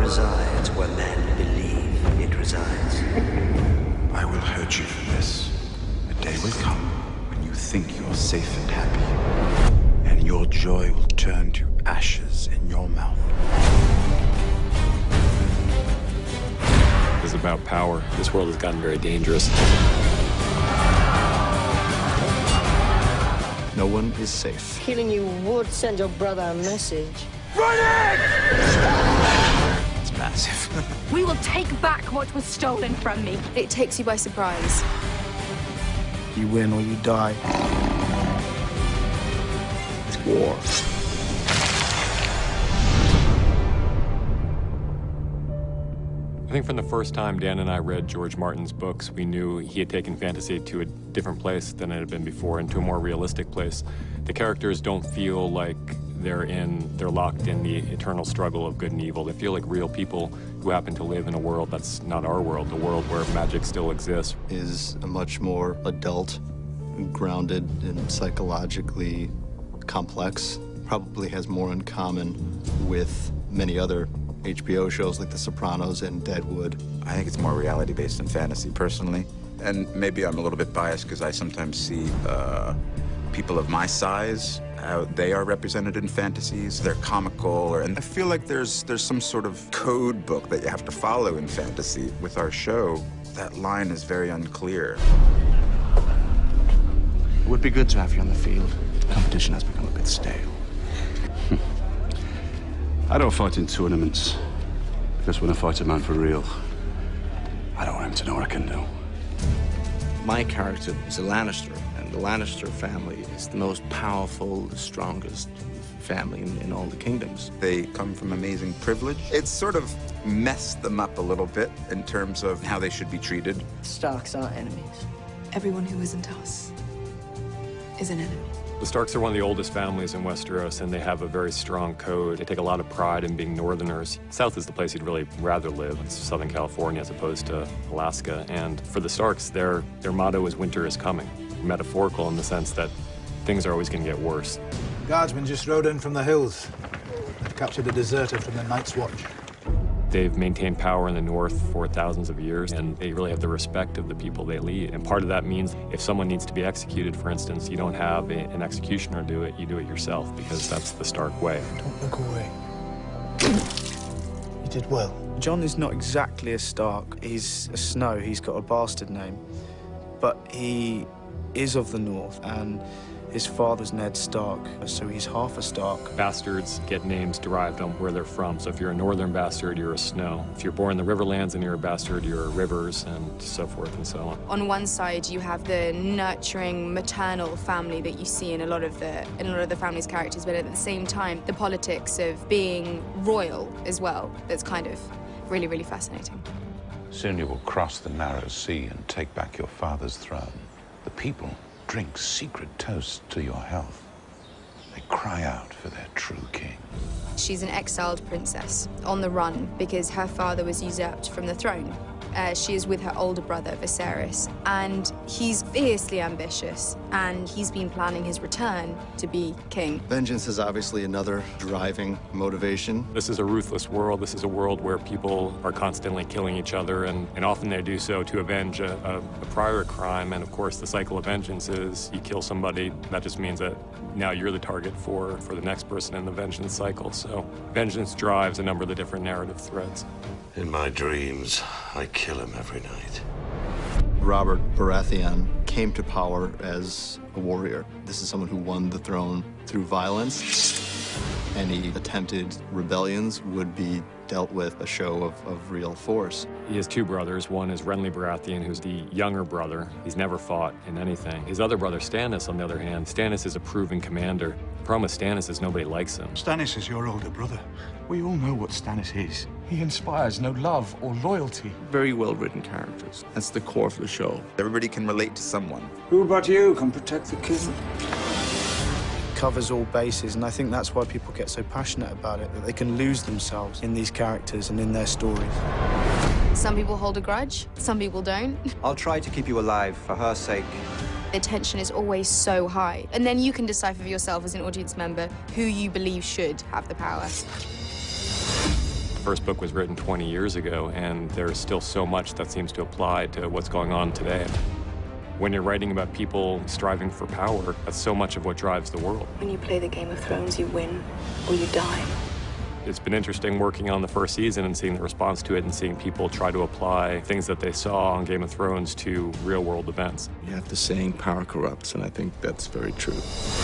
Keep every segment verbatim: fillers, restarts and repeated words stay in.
resides where men believe it resides. I will hurt you for this. A day will come when you think you're safe and happy, and your joy will turn to ashes in your mouth. It's about power. This world has gotten very dangerous. No one is safe. Killing you would send your brother a message. Running! It's massive. We will take back what was stolen from me. It takes you by surprise. You win or you die. It's war. I think from the first time Dan and I read George Martin's books, we knew he had taken fantasy to a different place than it had been before, and to a more realistic place. The characters don't feel like they're in, they're locked in the eternal struggle of good and evil. They feel like real people who happen to live in a world that's not our world, a world where magic still exists. Is a much more adult, grounded, and psychologically complex. Probably has more in common with many other H B O shows like The Sopranos and Deadwood. I think it's more reality-based than fantasy, personally. And maybe I'm a little bit biased because I sometimes see uh, people of my size, how they are represented in fantasies. They're comical, or, and I feel like there's, there's some sort of code book that you have to follow in fantasy. With our show, that line is very unclear. It would be good to have you on the field. Competition has become a bit stale. I don't fight in tournaments, because when I fight a man for real, I don't want him to know what I can do. My character is a Lannister, and the Lannister family is the most powerful, the strongest family in, in all the kingdoms. They come from amazing privilege. It's sort of messed them up a little bit in terms of how they should be treated. Starks aren't enemies. Everyone who isn't us is an enemy. The Starks are one of the oldest families in Westeros, and they have a very strong code. They take a lot of pride in being Northerners. South is the place you'd really rather live. It's Southern California as opposed to Alaska. And for the Starks, their, their motto is winter is coming. Metaphorical in the sense that things are always going to get worse. The guardsmen just rode in from the hills. They've captured a deserter from the Night's Watch. They've maintained power in the North for thousands of years, and they really have the respect of the people they lead. And part of that means if someone needs to be executed, for instance, you don't have a, an executioner do it, you do it yourself, because that's the Stark way. Don't look away. You did well. Jon is not exactly a Stark. He's a Snow. He's got a bastard name. But he is of the North, and his father's Ned Stark, so he's half a Stark. Bastards get names derived on where they're from. So if you're a northern bastard, you're a Snow. If you're born in the Riverlands and you're a bastard, you're a Rivers, and so forth and so on. On one side, you have the nurturing, maternal family that you see in a lot of the in a lot of the family's characters, but at the same time, the politics of being royal as well. That's kind of really, really fascinating. Soon you will cross the narrow sea and take back your father's throne. The people drink secret toasts to your health. They cry out for their true king. She's an exiled princess on the run because her father was usurped from the throne. Uh, she is with her older brother, Viserys, and he's fiercely ambitious, and he's been planning his return to be king. Vengeance is obviously another driving motivation. This is a ruthless world. This is a world where people are constantly killing each other, and, and often they do so to avenge a, a, a prior crime. And of course, the cycle of vengeance is you kill somebody, that just means that now you're the target for, for the next person in the vengeance cycle. So vengeance drives a number of the different narrative threads. In my dreams, I kill him every night. Robert Baratheon came to power as a warrior. This is someone who won the throne through violence. Any attempted rebellions would be dealt with a show of, of real force. He has two brothers. One is Renly Baratheon, who's the younger brother. He's never fought in anything. His other brother, Stannis, on the other hand, Stannis is a proven commander. The problem with Stannis is nobody likes him. Stannis is your older brother. We all know what Stannis is. He inspires no love or loyalty. Very well-written characters. That's the core of the show. Everybody can relate to someone. Who but you can protect the king? Covers all bases, and I think that's why people get so passionate about it, that they can lose themselves in these characters and in their stories. Some people hold a grudge, some people don't. I'll try to keep you alive for her sake. The tension is always so high. And then you can decipher for yourself as an audience member who you believe should have the power. first book was written twenty years ago, and there's still so much that seems to apply to what's going on today. When you're writing about people striving for power, that's so much of what drives the world. When you play the Game of Thrones, you win or you die. It's been interesting working on the first season and seeing the response to it and seeing people try to apply things that they saw on Game of Thrones to real-world events. You have the saying, power corrupts, and I think that's very true.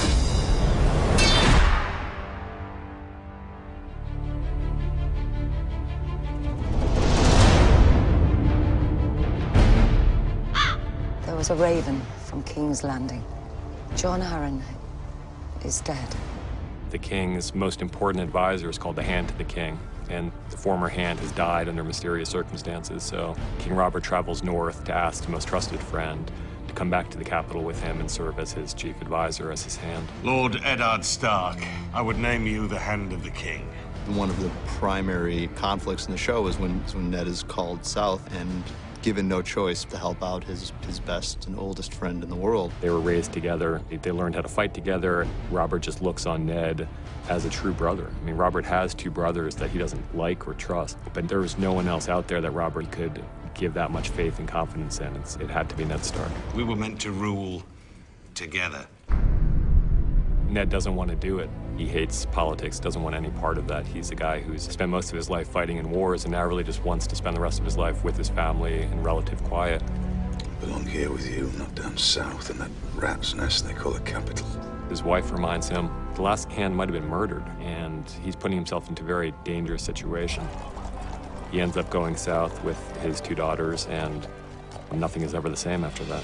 There was a raven from King's Landing. Jon Arryn is dead. The king's most important advisor is called the Hand to the King, and the former hand has died under mysterious circumstances, so King Robert travels north to ask his most trusted friend to come back to the capital with him and serve as his chief advisor, as his hand. Lord Eddard Stark, I would name you the Hand of the King. One of the primary conflicts in the show is when, is when Ned is called south and given no choice to help out his, his best and oldest friend in the world. They were raised together. They learned how to fight together. Robert just looks on Ned as a true brother. I mean, Robert has two brothers that he doesn't like or trust, but there was no one else out there that Robert could give that much faith and confidence in. It's, it had to be Ned Stark. We were meant to rule together. Ned doesn't want to do it. He hates politics, doesn't want any part of that. He's a guy who's spent most of his life fighting in wars and now really just wants to spend the rest of his life with his family in relative quiet. I belong here with you, not down south in that rat's nest they call the capital. His wife reminds him the last hand might have been murdered, and he's putting himself into a very dangerous situation. He ends up going south with his two daughters, and nothing is ever the same after that.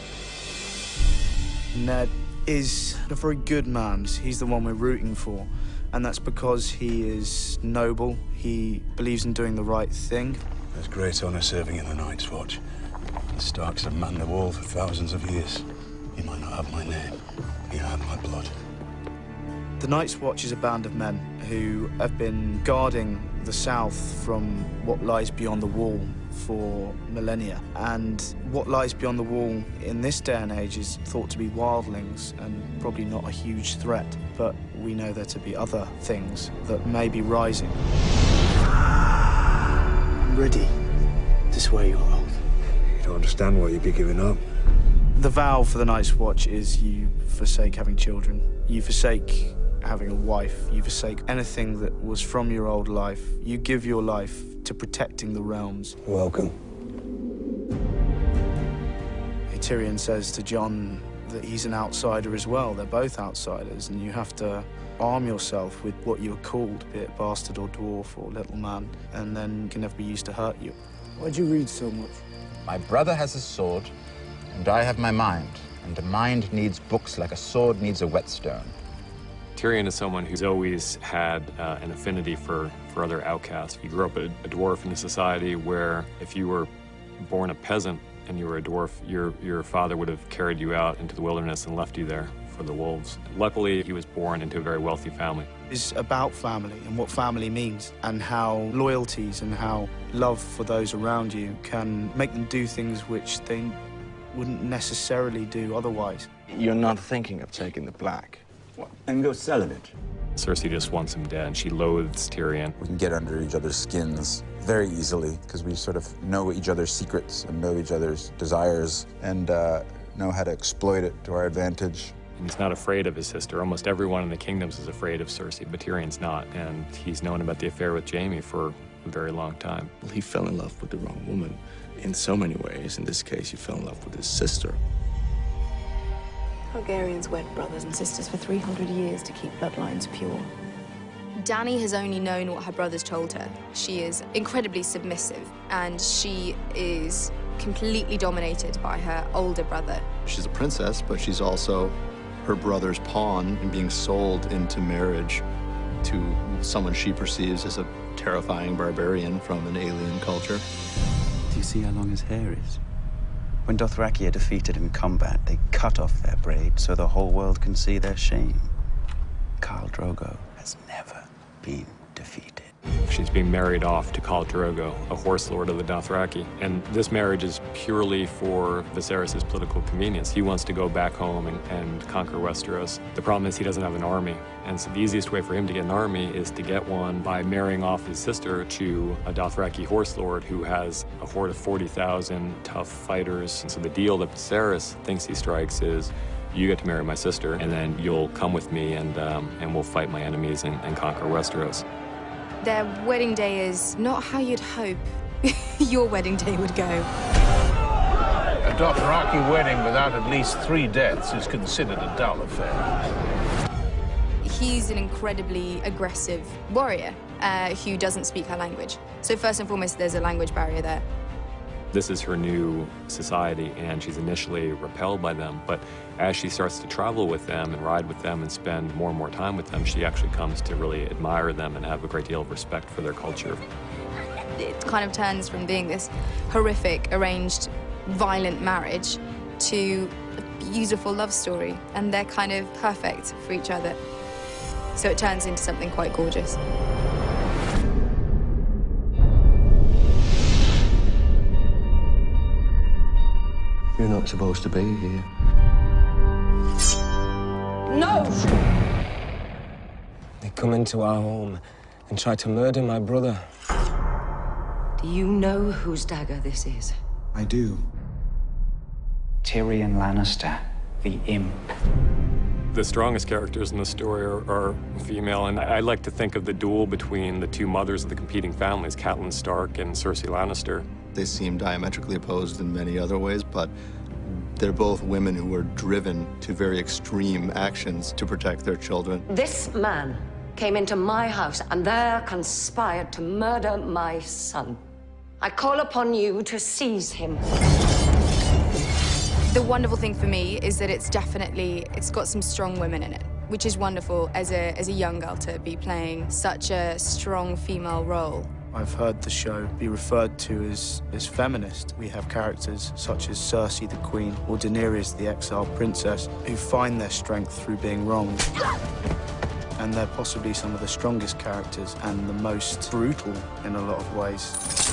Ned is a very good man. He's the one we're rooting for, and that's because he is noble. He believes in doing the right thing. There's great honor serving in the Night's Watch. The Starks have manned the wall for thousands of years. He might not have my name. He had my blood. The Night's Watch is a band of men who have been guarding the South from what lies beyond the wall for millennia. And what lies beyond the wall in this day and age is thought to be wildlings and probably not a huge threat. But we know there to be other things that may be rising. I'm ready to swear your oath. You don't understand what you'd be giving up. The vow for the Night's Watch is you forsake having children. You forsake having a wife. You forsake anything that was from your old life. You give your life to protecting the realms. Welcome. Tyrion says to Jon that he's an outsider as well. They're both outsiders, and you have to arm yourself with what you are called, be it bastard or dwarf or little man, and then you can never be used to hurt you. Why'd you read so much? My brother has a sword, and I have my mind. And a mind needs books like a sword needs a whetstone. Tyrion is someone who's always had uh, an affinity for, for other outcasts. He grew up a, a dwarf in a society where if you were born a peasant and you were a dwarf, your, your father would have carried you out into the wilderness and left you there for the wolves. Luckily, he was born into a very wealthy family. It's about family and what family means and how loyalties and how love for those around you can make them do things which they wouldn't necessarily do otherwise. You're not thinking of taking the black. What? And go selling it. Cersei just wants him dead, and she loathes Tyrion. We can get under each other's skins very easily because we sort of know each other's secrets and know each other's desires and uh, know how to exploit it to our advantage. And he's not afraid of his sister. Almost everyone in the kingdoms is afraid of Cersei, but Tyrion's not. And he's known about the affair with Jaime for a very long time. Well, he fell in love with the wrong woman in so many ways. In this case, he fell in love with his sister. Targaryens wed brothers and sisters for three hundred years to keep bloodlines pure. Dany has only known what her brothers told her. She is incredibly submissive, and she is completely dominated by her older brother. She's a princess, but she's also her brother's pawn and being sold into marriage to someone she perceives as a terrifying barbarian from an alien culture. Do you see how long his hair is? When Dothraki are defeated in combat, they cut off their braid so the whole world can see their shame. Khal Drogo has never been defeated. She's being married off to Khal Drogo, a horse lord of the Dothraki. And this marriage is purely for Viserys' political convenience. He wants to go back home and, and conquer Westeros. The problem is he doesn't have an army. And so the easiest way for him to get an army is to get one by marrying off his sister to a Dothraki horse lord who has a horde of forty thousand tough fighters. And so the deal that Viserys thinks he strikes is, you get to marry my sister, and then you'll come with me, and, um, and we'll fight my enemies and, and conquer Westeros. Their wedding day is not how you'd hope your wedding day would go. A Dothraki wedding without at least three deaths is considered a dull affair. He's an incredibly aggressive warrior uh, who doesn't speak her language. So first and foremost, there's a language barrier there. This is her new society, and she's initially repelled by them, but as she starts to travel with them and ride with them and spend more and more time with them, she actually comes to really admire them and have a great deal of respect for their culture. It kind of turns from being this horrific, arranged, violent marriage to a beautiful love story, and they're kind of perfect for each other. So it turns into something quite gorgeous. You're not supposed to be here. No! They come into our home and try to murder my brother. Do you know whose dagger this is? I do. Tyrion Lannister, the imp. The strongest characters in the story are, are female, and I, I like to think of the duel between the two mothers of the competing families, Catelyn Stark and Cersei Lannister. They seem diametrically opposed in many other ways, but they're both women who were driven to very extreme actions to protect their children. This man came into my house and there conspired to murder my son. I call upon you to seize him. The wonderful thing for me is that it's definitely, it's got some strong women in it, which is wonderful as a, as a young girl to be playing such a strong female role. I've heard the show be referred to as, as feminist. We have characters such as Cersei the Queen or Daenerys the exiled princess who find their strength through being wronged. And they're possibly some of the strongest characters and the most brutal in a lot of ways.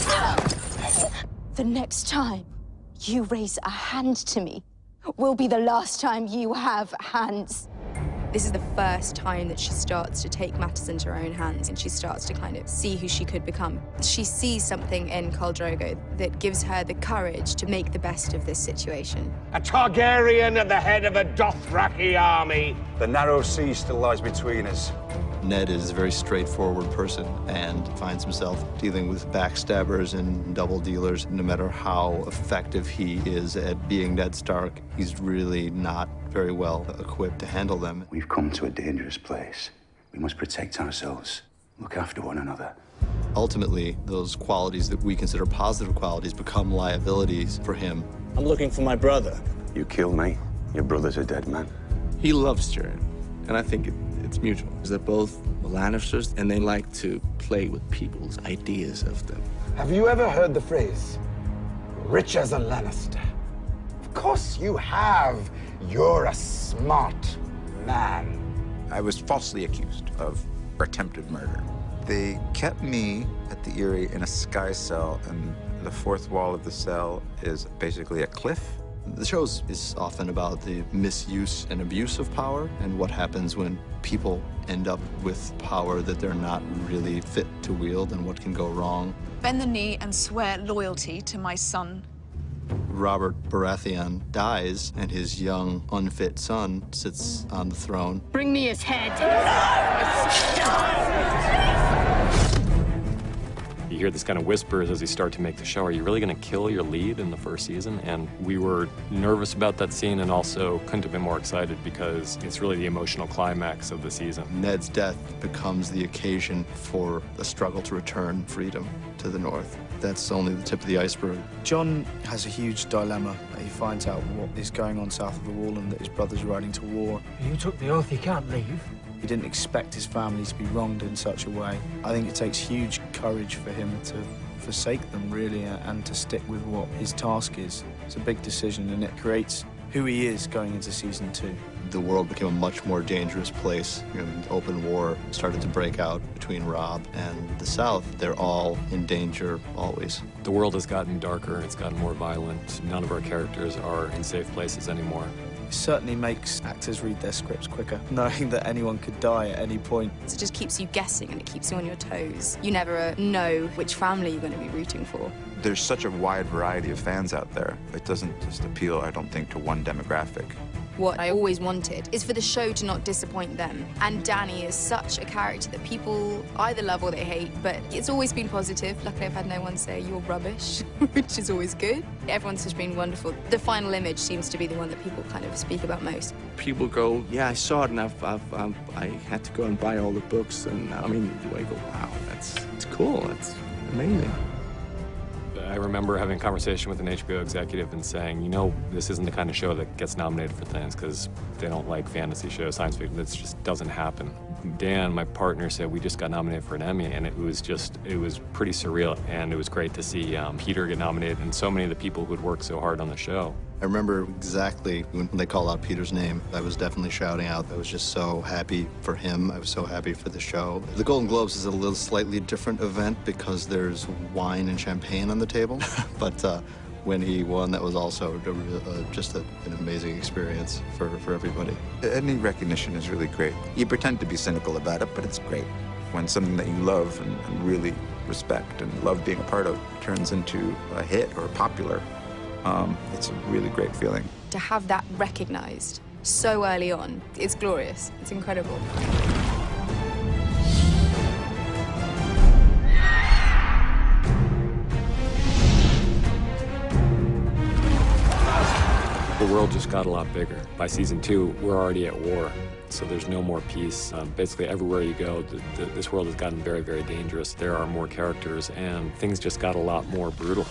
The next time you raise a hand to me will be the last time you have hands. This is the first time that she starts to take matters into her own hands and she starts to kind of see who she could become. She sees something in Khal Drogo that gives her the courage to make the best of this situation. A Targaryen at the head of a Dothraki army. The narrow sea still lies between us. Ned is a very straightforward person and finds himself dealing with backstabbers and double dealers. No matter how effective he is at being Ned Stark, he's really not very well equipped to handle them. We've come to a dangerous place. We must protect ourselves, look after one another. Ultimately, those qualities that we consider positive qualities become liabilities for him. I'm looking for my brother. You kill me, your brother's a dead man. He loves Tyrion, and I think it, it's mutual. They're both Lannisters, and they like to play with people's ideas of them. Have you ever heard the phrase, rich as a Lannister? Of course you have. You're a smart man. I was falsely accused of attempted murder. They kept me at the Eyrie in a sky cell, and the fourth wall of the cell is basically a cliff. The show is often about the misuse and abuse of power and what happens when people end up with power that they're not really fit to wield and what can go wrong. Bend the knee and swear loyalty to my son. Robert Baratheon dies, and his young, unfit son sits on the throne. Bring me his head. You hear this kind of whispers as you start to make the show. Are you really going to kill your lead in the first season? And we were nervous about that scene and also couldn't have been more excited because it's really the emotional climax of the season. Ned's death becomes the occasion for a struggle to return freedom to the North. That's only the tip of the iceberg. Jon has a huge dilemma. He finds out what is going on south of the Wall and that his brother's riding to war. You took the oath you can't leave. He didn't expect his family to be wronged in such a way. I think it takes huge courage for him to forsake them, really, and to stick with what his task is. It's a big decision, and it creates who he is going into season two. The world became a much more dangerous place. You know, open war started to break out between between Robb and the South, they're all in danger always. The world has gotten darker, it's gotten more violent. None of our characters are in safe places anymore. It certainly makes actors read their scripts quicker, knowing that anyone could die at any point. It just keeps you guessing and it keeps you on your toes. You never know which family you're going to be rooting for. There's such a wide variety of fans out there. It doesn't just appeal, I don't think, to one demographic. What I always wanted is for the show to not disappoint them. And Dany is such a character that people either love or they hate, but it's always been positive. Luckily, I've had no one say, you're rubbish, which is always good. Everyone's just been wonderful. The final image seems to be the one that people kind of speak about most. People go, yeah, I saw it, and I've, I've, I've, I had to go and buy all the books, and I mean, I go, wow, that's, that's cool, that's amazing. I remember having a conversation with an H B O executive and saying, you know, this isn't the kind of show that gets nominated for things because they don't like fantasy shows, science fiction. This just doesn't happen. Dan, my partner, said we just got nominated for an Emmy, and it was just, it was pretty surreal, and it was great to see um, Peter get nominated and so many of the people who'd worked so hard on the show. I remember exactly when they called out Peter's name. I was definitely shouting out. I was just so happy for him. I was so happy for the show. The Golden Globes is a little slightly different event because there's wine and champagne on the table. but uh, when he won, that was also a, uh, just a, an amazing experience for, for everybody. Any recognition is really great. You pretend to be cynical about it, but it's great. When something that you love and, and really respect and love being a part of turns into a hit or popular, Um, it's a really great feeling. To have that recognized so early on, it's glorious. It's incredible. The world just got a lot bigger. By season two, we're already at war, so there's no more peace. Um, basically, everywhere you go, the, the, this world has gotten very, very dangerous. There are more characters, and things just got a lot more brutal.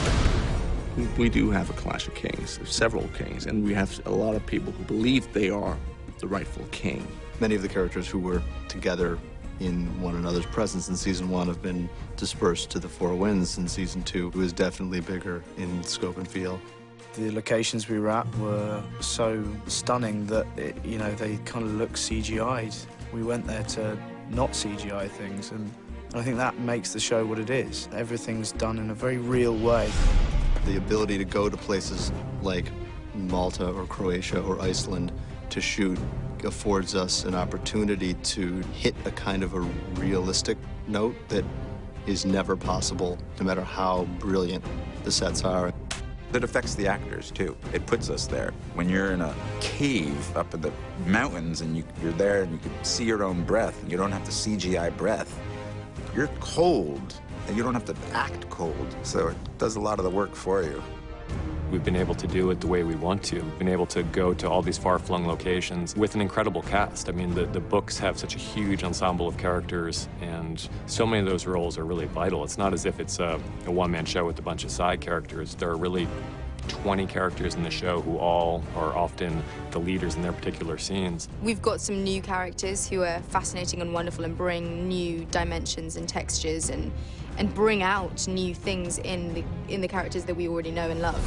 We do have a clash of kings, several kings, and we have a lot of people who believe they are the rightful king. Many of the characters who were together in one another's presence in season one have been dispersed to the Four Winds in season two. It was definitely bigger in scope and feel. The locations we were at were so stunning that, it, you know, they kind of look C G I'd. We went there to not C G I things, and I think that makes the show what it is. Everything's done in a very real way. The ability to go to places like Malta or Croatia or Iceland to shoot affords us an opportunity to hit a kind of a realistic note that is never possible, no matter how brilliant the sets are. It affects the actors, too. It puts us there. When you're in a cave up in the mountains and you, you're there and you can see your own breath, and you don't have to C G I breath, you're cold. And you don't have to act cold, so it does a lot of the work for you. We've been able to do it the way we want to. We've been able to go to all these far-flung locations with an incredible cast. I mean, the, the books have such a huge ensemble of characters, and so many of those roles are really vital. It's not as if it's a, a one-man show with a bunch of side characters. There are really twenty characters in the show who all are often the leaders in their particular scenes. We've got some new characters who are fascinating and wonderful and bring new dimensions and textures and and bring out new things in the in the characters that we already know and love.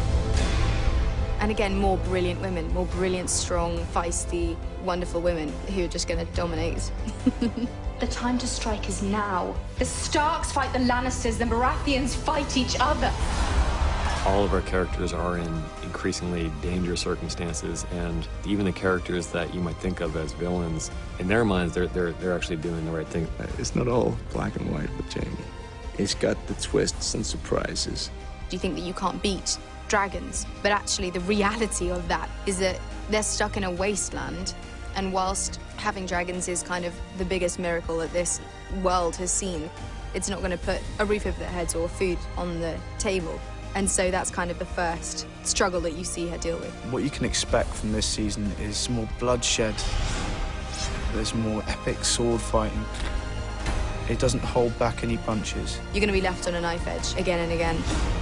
And again, more brilliant women, more brilliant, strong, feisty, wonderful women who are just going to dominate. The time to strike is now. The Starks fight the Lannisters, the Baratheons fight each other. All of our characters are in increasingly dangerous circumstances, and even the characters that you might think of as villains, in their minds, they're, they're, they're actually doing the right thing. It's not all black and white with Jaime. It's got the twists and surprises. Do you think that you can't beat dragons? But actually, the reality of that is that they're stuck in a wasteland, and whilst having dragons is kind of the biggest miracle that this world has seen, it's not going to put a roof over their heads or food on the table. And so that's kind of the first struggle that you see her deal with. What you can expect from this season is more bloodshed. There's more epic sword fighting. It doesn't hold back any punches. You're going to be left on a knife edge again and again.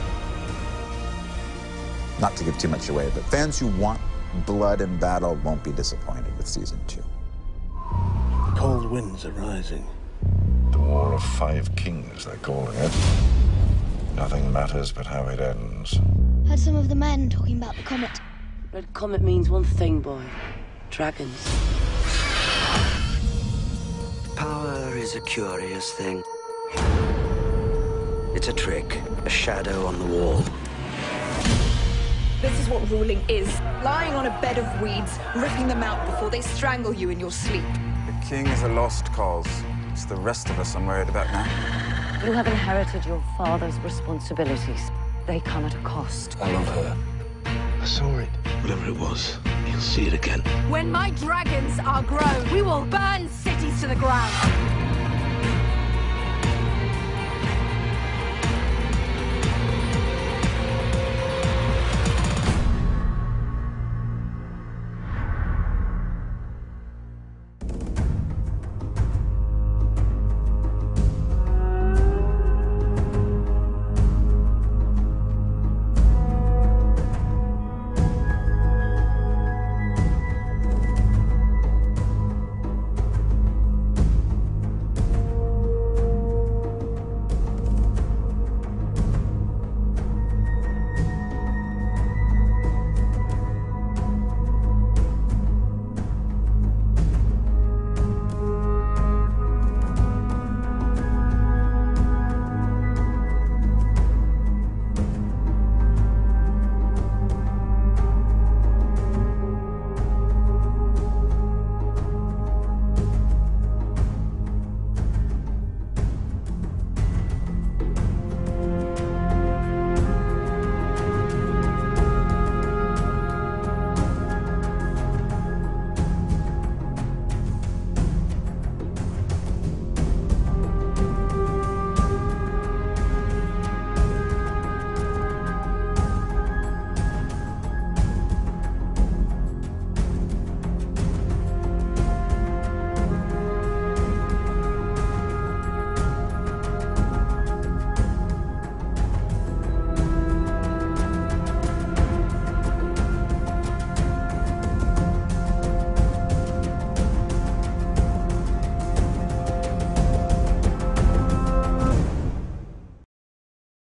Not to give too much away, but fans who want blood and battle won't be disappointed with season two. Cold winds are rising. The War of Five Kings, they're calling it. Nothing matters but how it ends. Heard some of the men talking about the comet. Red comet means one thing, boy. Dragons. Power is is a curious thing. It's a trick, a shadow on the wall. This is what ruling is. Lying on a bed of weeds, ripping them out before they strangle you in your sleep. The king is a lost cause. It's the rest of us I'm worried about now. You have inherited your father's responsibilities. They come at a cost. I love her. I saw it. Whatever it was, you'll see it again. When my dragons are grown, we will burn cities to the ground.